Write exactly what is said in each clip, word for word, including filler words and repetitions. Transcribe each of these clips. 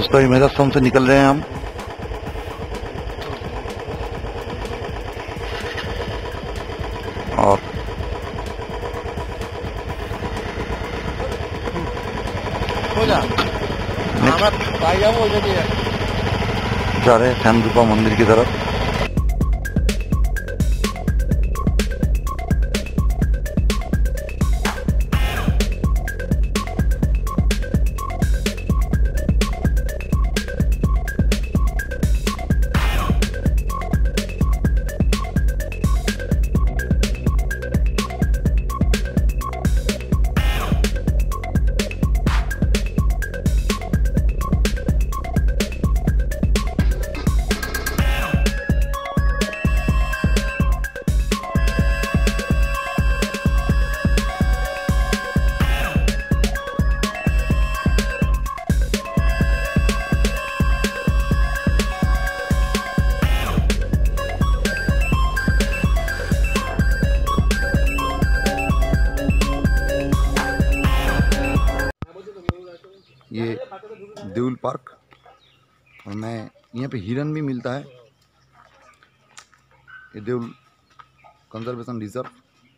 दोस्तों मेरास्थान से निकल रहे हैं हम। और जा रहे हैं श्यामरूपा मंदिर की तरफ। ये देउल पार्क, और मैं यहाँ पे हिरन भी मिलता है। ये देउल कंजर्वेशन रिजर्व।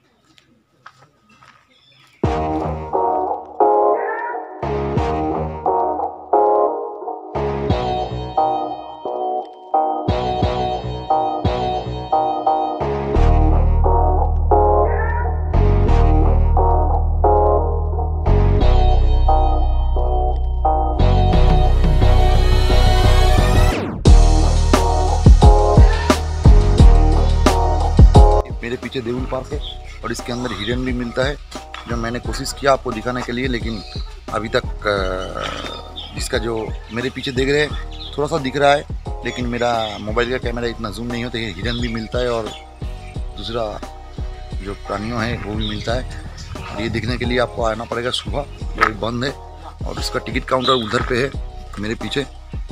मेरे पीछे देउल पार्क है और इसके अंदर हिरन भी मिलता है, जो मैंने कोशिश किया आपको दिखाने के लिए, लेकिन अभी तक जिसका जो मेरे पीछे देख रहे हैं थोड़ा सा दिख रहा है, लेकिन मेरा मोबाइल का कैमरा इतना जूम नहीं होता। ये हिरन भी मिलता है और दूसरा जो प्राणियों हैं वो भी मिलता है। और ये देखने के लिए आपको आना पड़ेगा सुबह, जो अभी बंद है। और इसका टिकट काउंटर उधर पे है मेरे पीछे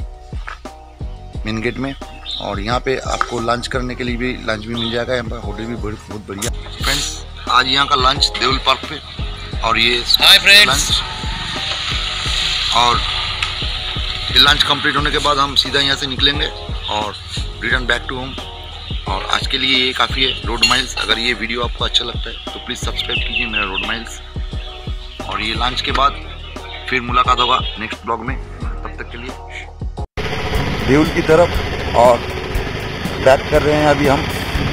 मेन गेट में। और यहाँ पे आपको लंच करने के लिए भी लंच भी मिल जाएगा। यहाँ पर होटल भी बहुत बढ़िया। फ्रेंड्स, आज यहाँ का लंच देउल पार्क पे, और ये हाय फ्रेंड्स लंच। और ये लंच कंप्लीट होने के बाद हम सीधा यहाँ से निकलेंगे और रिटर्न बैक टू होम। और आज के लिए ये काफ़ी है, रोड माइल्स। अगर ये वीडियो आपको अच्छा लगता है तो प्लीज़ सब्सक्राइब कीजिए मेरा रोड माइल्स। और ये लंच के बाद फिर मुलाकात होगा नेक्स्ट ब्लॉग में। तब तक के लिए देउल की तरफ और बैक कर रहे हैं अभी हम।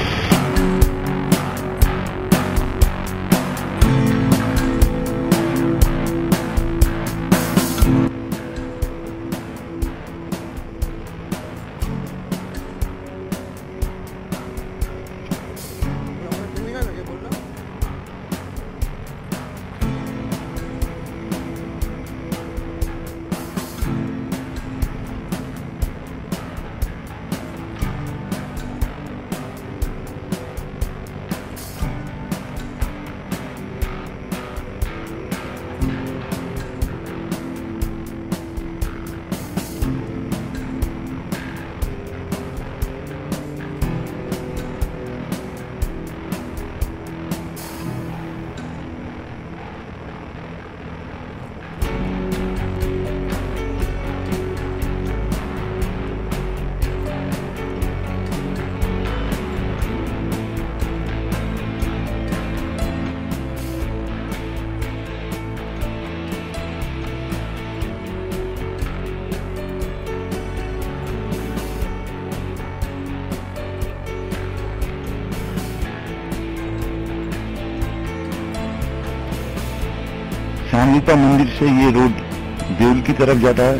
श्यामरूपा मंदिर से ये रोड देउल की तरफ जाता है।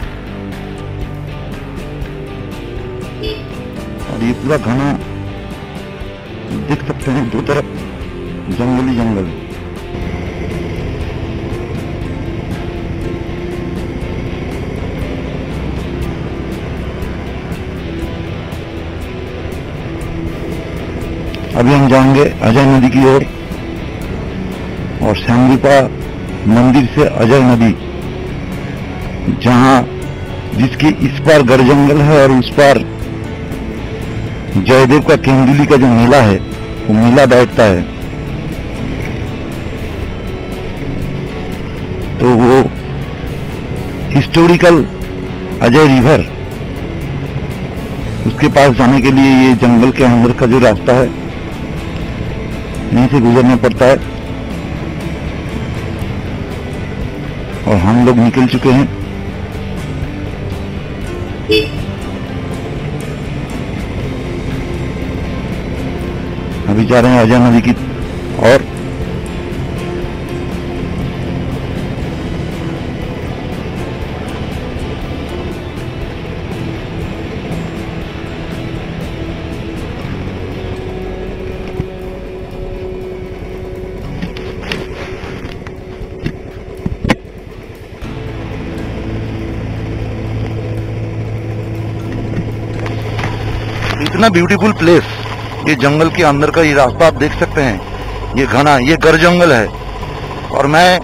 और ये पूरा घना देख सकते हैं, दो तरफ जंगली जंगल। अभी हम जाएंगे अजय नदी की ओर, और, और श्यामरूपा मंदिर से अजय नदी, जहां जिसके इस पार गढ़ जंगल है और उस पार जयदेव का केंदुली का जो मेला है वो मेला बैठता है। तो वो हिस्टोरिकल अजय रिवर, उसके पास जाने के लिए ये जंगल के अंदर का जो रास्ता है यहीं से गुजरना पड़ता है। और हम लोग निकल चुके हैं। अभी जा रहे हैं अजय नदी की और इतना ब्यूटीफुल प्लेस, ये जंगल के अंदर का ये रास्ता आप देख सकते हैं। ये घना, ये गर जंगल है। और मैं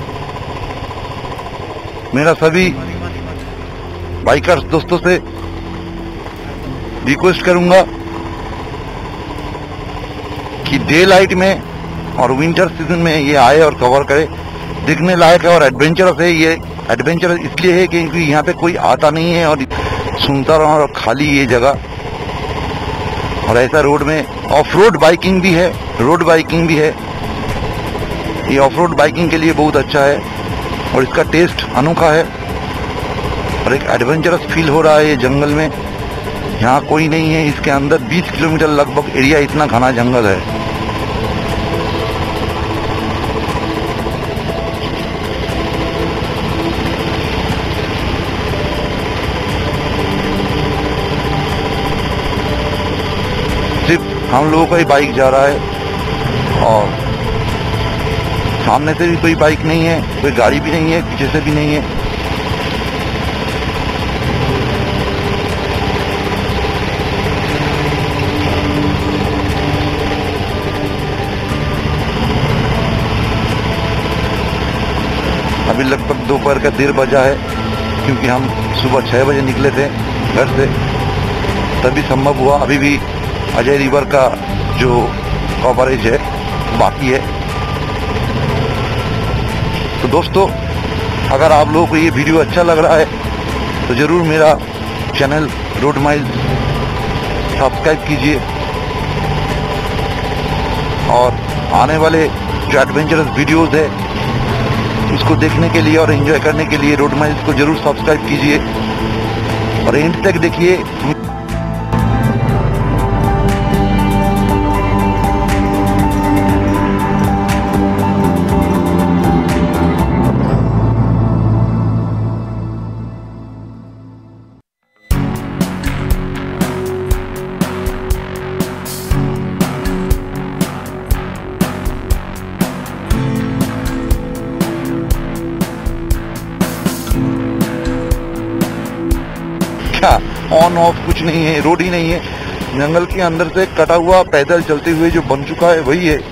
मेरा सभी बाइकर्स दोस्तों से रिक्वेस्ट करूंगा कि डे लाइट में और विंटर सीजन में ये आए और कवर करे। दिखने लायक है और एडवेंचरस है। ये एडवेंचरस इसलिए है क्योंकि यहाँ पे कोई आता नहीं है और सुनता रहा और खाली ये जगह। और ऐसा रोड में ऑफ रोड बाइकिंग भी है, रोड बाइकिंग भी है। ये ऑफ रोड बाइकिंग के लिए बहुत अच्छा है और इसका टेस्ट अनोखा है और एक एडवेंचरस फील हो रहा है। ये जंगल में यहाँ कोई नहीं है। इसके अंदर बीस किलोमीटर लगभग एरिया, इतना घना जंगल है। सिर्फ हम लोगों का ही बाइक जा रहा है और सामने से भी कोई बाइक नहीं है, कोई गाड़ी भी नहीं है, पीछे से भी नहीं है। अभी लगभग दोपहर का डेढ़ बजा है क्योंकि हम सुबह छह बजे निकले थे घर से, तभी संभव हुआ। अभी भी अजय रिवर का जो कवरेज है बाकी है। तो दोस्तों, अगर आप लोगों को ये वीडियो अच्छा लग रहा है तो जरूर मेरा चैनल रोड माइल्स सब्सक्राइब कीजिए और आने वाले जो एडवेंचरस वीडियोस है उसको देखने के लिए और एंजॉय करने के लिए रोड माइल्स को जरूर सब्सक्राइब कीजिए और एंड तक देखिए। ऑन ऑफ कुछ नहीं है, रोड ही नहीं है। जंगल के अंदर से कटा हुआ पैदल चलते हुए जो बन चुका है वही है।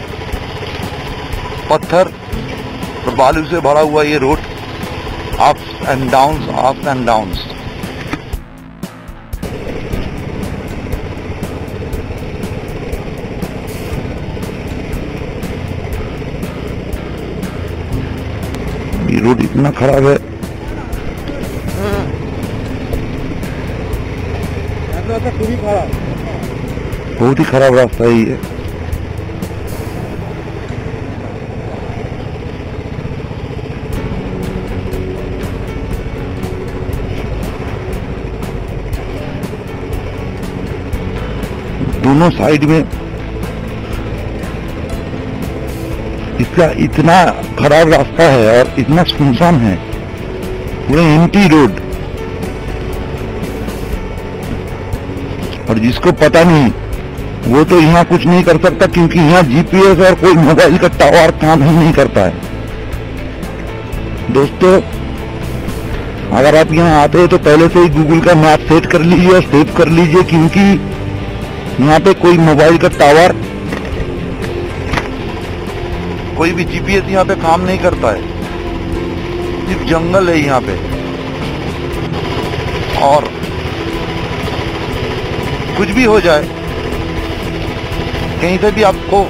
पत्थर और बालू से भरा हुआ ये road, ups and downs, ups and downs. ये रोड इतना खराब है, बहुत ही खराब रास्ता ही है। दोनों साइड में इसका इतना खराब रास्ता है और इतना सुनसान है, पूरा एम्प्टी रोड। और जिसको पता नहीं वो तो यहाँ कुछ नहीं कर सकता क्योंकि यहाँ जीपीएस और कोई मोबाइल का टावर काम ही नहीं करता है। दोस्तों, अगर आप यहाँ आते हैं तो पहले से ही गूगल का मैप सेट कर लीजिए और सेव कर लीजिए क्योंकि यहाँ पे कोई मोबाइल का टावर, कोई भी जीपीएस यहाँ पे काम नहीं करता है। सिर्फ जंगल है यहाँ पे और कुछ भी हो जाए, कहीं से भी आपको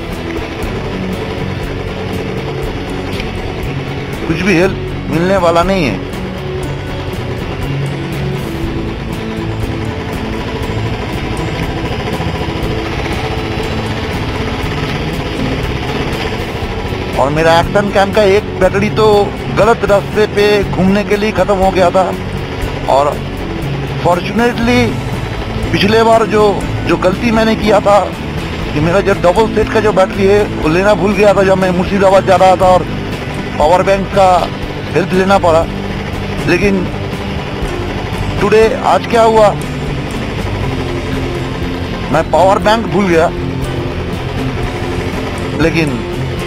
कुछ भी हेल्प मिलने वाला नहीं है। और मेरा एक्शन कैम का एक बैटरी तो गलत रास्ते पे घूमने के लिए ख़त्म हो गया था। और फॉर्चुनेटली पिछले बार जो जो गलती मैंने किया था कि मेरा जो डबल सेट का जो बैटरी है वो लेना भूल गया था जब मैं मुर्शिदाबाद जा रहा था, और पावर बैंक का हेल्प लेना पड़ा। लेकिन टुडे आज क्या हुआ, मैं पावर बैंक भूल गया, लेकिन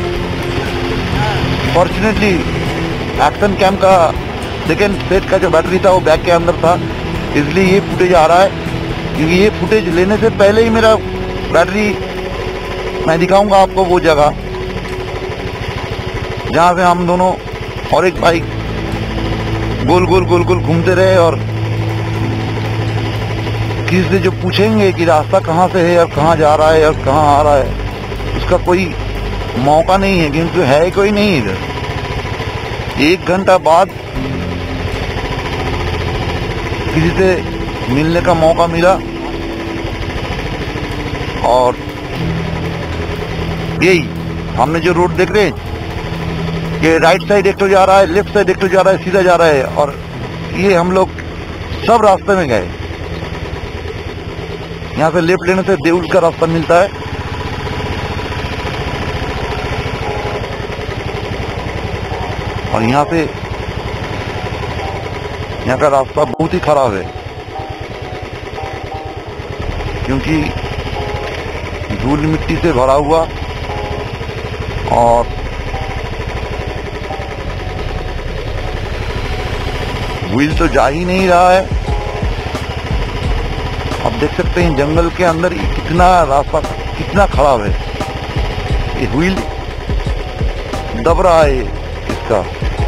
फॉर्चुनेटली एक्शन कैम का सेकेंड सेट का जो बैटरी था वो बैग के अंदर था, इसलिए ये फुटेज आ रहा है। क्योंकि ये फुटेज लेने से पहले ही मेरा बैटरी, मैं दिखाऊंगा आपको वो जगह जहाँ से हम दोनों और एक बाइक गोल गोल गोल गोल घूमते रहे, और किसी से जो पूछेंगे कि रास्ता कहाँ से है और कहाँ जा रहा है और कहाँ आ रहा है, उसका कोई मौका नहीं है, क्योंकि है कोई नहीं इधर। एक घंटा बाद किसी से मिलने का मौका मिला, और यही हमने जो रोड देख रहे हैं कि राइट साइड एक तो जा रहा है, लेफ्ट साइड एक तो जा रहा है, सीधा जा रहा है, और ये हम लोग सब रास्ते में गए। यहाँ से लेफ्ट लेने से देउल का रास्ता मिलता है, और यहाँ पे यहाँ का रास्ता बहुत ही खराब है, क्योंकि धूल मिट्टी से भरा हुआ, और व्हील तो जा ही नहीं रहा है। आप देख सकते हैं जंगल के अंदर कितना रास्ता कितना खराब है, ये व्हील दब रहा है इसका।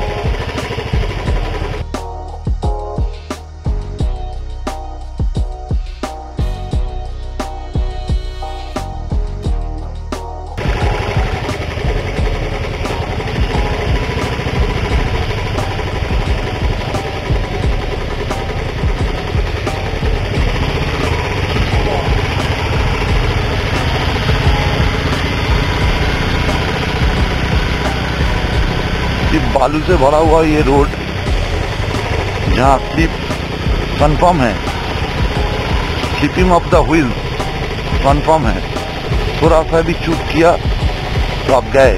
बालू से भरा हुआ ये रोड, जहाँ स्लिप कन्फर्म है, slipping off the wheel confirm है। थोड़ा सा भी चूक किया तो आप गए,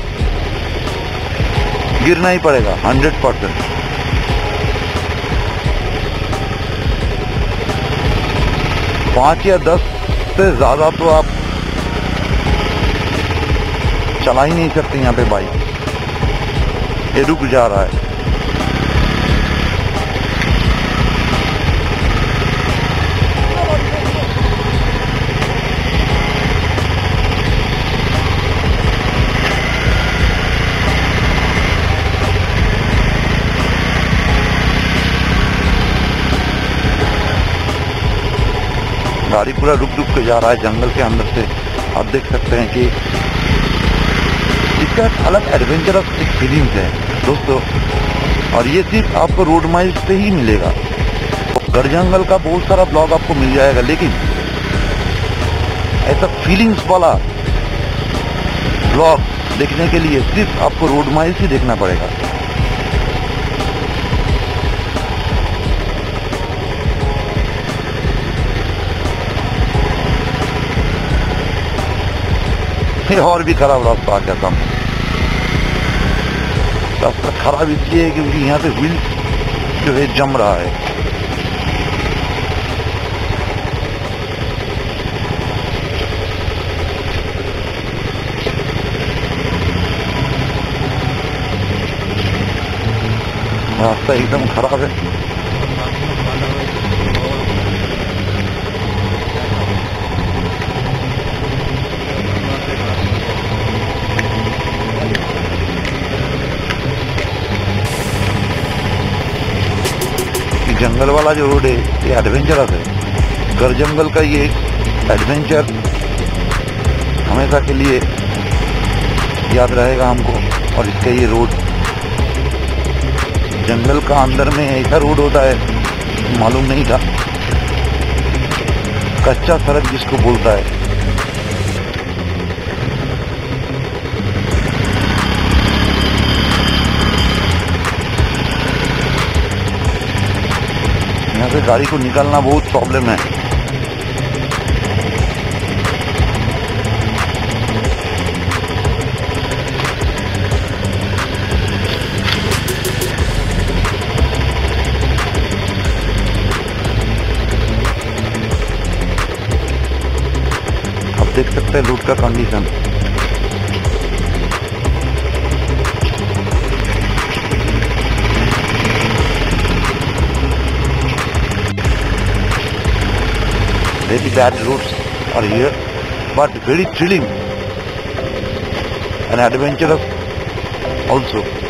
गिरना ही पड़ेगा हंड्रेड परसेंट। पाँच या दस से ज्यादा तो आप चला ही नहीं सकते यहाँ पे बाइक, ये रुक जा रहा है। गाड़ी पूरा रुक रुक के जा रहा है जंगल के अंदर से। आप देख सकते हैं कि इसका एक अलग एडवेंचरस एक फीलिंग है दोस्तों, और ये सिर्फ आपको रोड माइल्स से ही मिलेगा। गढ़ जंगल का बहुत सारा ब्लॉग आपको मिल जाएगा, लेकिन ऐसा फीलिंग्स वाला ब्लॉग देखने के लिए सिर्फ आपको रोड माइल्स ही देखना पड़ेगा। फिर और भी खराब रास्ता आ गया सामने। रास्ता खराब इसलिए है क्योंकि यहाँ पे व्हील जो है जम रहा है। रास्ता एकदम खराब है। जंगल वाला जो रोड है ये एडवेंचरस है। गढ़ जंगल का ये एडवेंचर हमेशा के लिए याद रहेगा हमको। और इसका ये रोड जंगल का अंदर में ऐसा रोड होता है मालूम नहीं था। कच्चा सड़क जिसको बोलता है। गाड़ी को निकालना बहुत प्रॉब्लम है। देख सकते हैं रोड का condition. Very bad roads are here, but very thrilling and adventurous also.